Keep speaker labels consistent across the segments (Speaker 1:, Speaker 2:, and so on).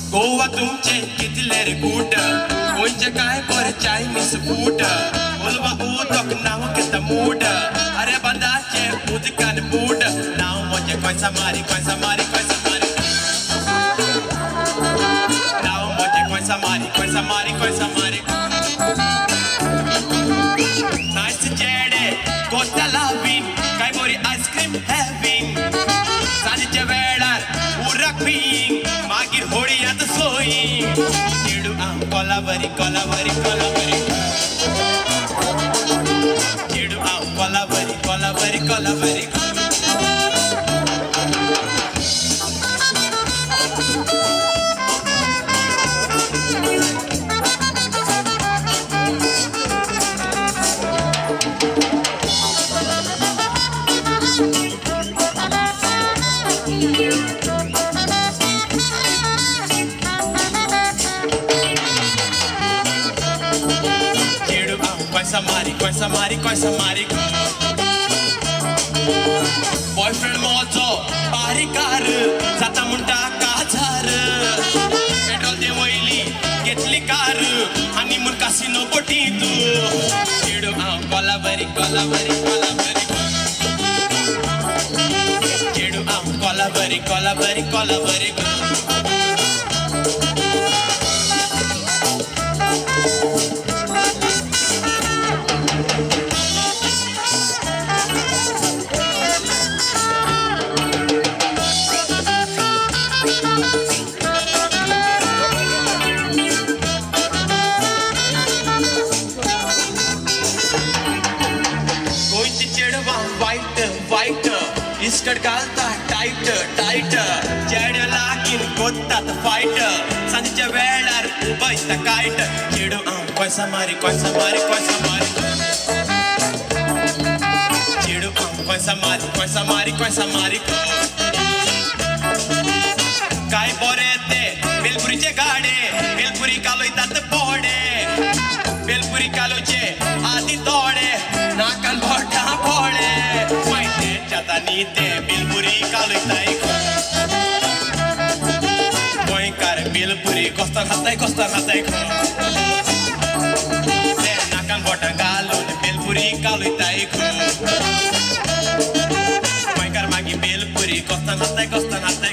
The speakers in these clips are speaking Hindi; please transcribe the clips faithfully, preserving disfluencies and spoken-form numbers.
Speaker 1: गोवा तुमचे कितले रे कूट म्हणजे काय पर चायनीज फूड उलवा उदक नाव किता मूड अरे बंदाचे उदकान मूड नाव म्हणजे कोयसा मारी कोयसा मारी कोयसा मारी नाव म्हणजे कोयसा मारी कोयसा मारी कोयसा मारी नाईस जेडे कोटा लावीन काय बोरी आईस्क्रीम हॅविंग सांजेच्या वेळार उरक पिईंग मागीर होळयात सोयींग चेडू आ कोलावरी कोलावरी कोलावरी चेडू आ कोलावरी कोलावरी कोलावरी कोयसा मारी कोयसा मारी कोयसा मारी बॉयफ्रेंड मोजो बारीकार जाता म्हणटा काजार पेट्रोल दे वयली घेतली कार आनी म्हण कासिनो बोटी तू चेडू हांव कोलावरी कोलावरी कोलावरी चेडू हांव कोलावरी कोलावरी कोलावरी वाईट इस्कट घालता टाईट टाईट चेड्या लागीन कोत्तात फायट सांजेच्या वेळार उबयता कायट चेडू हांव कोयसा मारी कोयसा मारी कोयसा मारी चेडू हांव कोयसा मारी कोयसा मारी कोयसा मारी काय बरे ते बेलपुरीचे गाडे बेलपुरी कालोयतात पोडे बेलपुरी कालोचे आदी तोडे नाकान भोटा फोडे जातानी ते बेलपुरी कालोयताय गोंयकार बेलपुरी कोस्ता खाताय कोस्ता खाताय ते नाकान बोटां घालून बेलपुरी कालोयताय गोंयकार मागीर बेलपुरी कोस्ता खाताय कोस्ता खाताय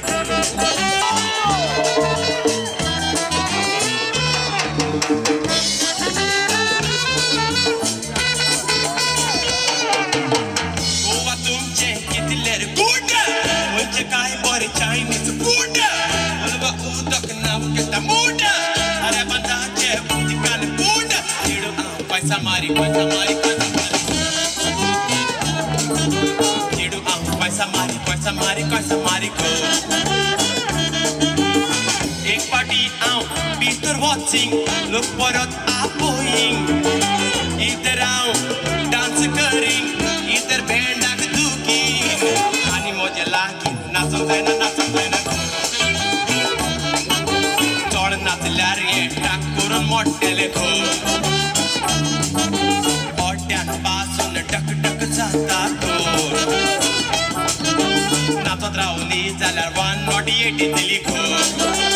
Speaker 1: काय बरे चायनीज फूड उलवा उदक नाव किता मूड अरे बंदाचे उदकान मूड चेडू हांव कोयसा मारी कोयसा मारी कोयसा मारी चेडू हांव कोयसा मारी कोयसा मारी कोयसा मारी एक पाटी हांव भितर वॉचिंग लोक परत आपोयींग इधर हांव डान्स करींग इधर भेंडाक दुखींग आनी म्हजे लागीं नाचूंक जायना नाचूंक जायना चोड नाचल्यार हे टाक करून मोट्टेले खो ओट्यान पासून टक टक जाता खोर नाचत रावली जाल्यार वन नॉट एटी दिली खो